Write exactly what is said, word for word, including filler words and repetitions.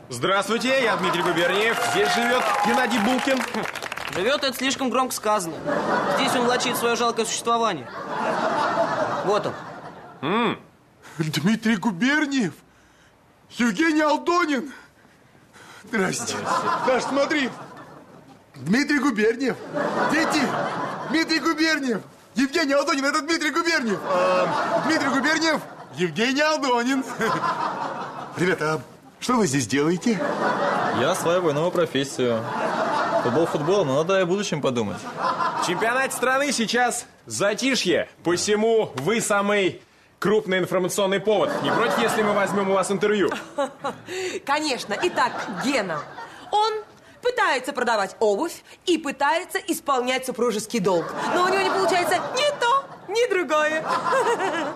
Здравствуйте, я Дмитрий Губерниев. Здесь живет Геннадий Булкин. Живет — это слишком громко сказано. Здесь он влачит свое жалкое существование. Вот он. Mm. Дмитрий Губерниев? Евгений Алдонин? Здрасте. Саш, смотри. Дмитрий Губерниев. Дети, Дмитрий Губерниев. Евгений Алдонин, это Дмитрий Губерниев. А, Дмитрий Губерниев, Евгений Алдонин. Ребята, а что вы здесь делаете? Я осваиваю новую профессию. Футбол футболом, но надо и о будущем подумать. В чемпионате страны сейчас затишье. Посему вы самый крупный информационный повод. Не против, если мы возьмем у вас интервью? Конечно. Итак, Гена. Он пытается продавать обувь и пытается исполнять супружеский долг. Но у него не получается ни то, ни другое.